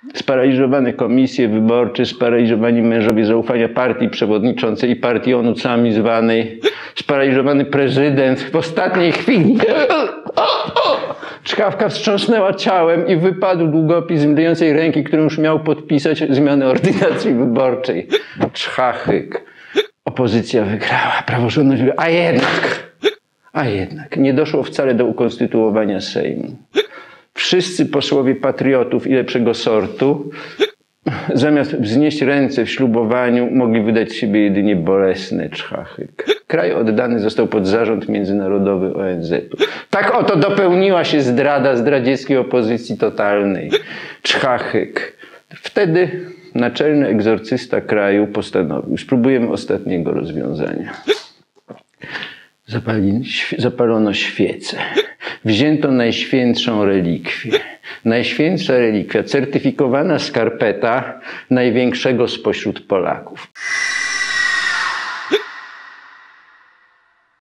Sparaliżowane komisje wyborcze, sparaliżowani mężowie zaufania partii przewodniczącej i partii sami zwanej, sparaliżowany prezydent w ostatniej chwili. Czkawka wstrząsnęła ciałem i wypadł długopis z mdlejącej ręki, którym już miał podpisać zmianę ordynacji wyborczej. Czchachyk. Opozycja wygrała, praworządność wygrała. A jednak nie doszło wcale do ukonstytuowania Sejmu. Wszyscy posłowie patriotów i lepszego sortu, zamiast wznieść ręce w ślubowaniu, mogli wydać z siebie jedynie bolesny czchachyk. Kraj oddany został pod zarząd międzynarodowy ONZ-u. Tak oto dopełniła się zdrada zdradzieckiej opozycji totalnej. Czchachyk. Wtedy naczelny egzorcysta kraju postanowił: spróbujemy ostatniego rozwiązania. Zapalono świecę. Wzięto najświętszą relikwię. Najświętsza relikwia, certyfikowana skarpeta największego spośród Polaków.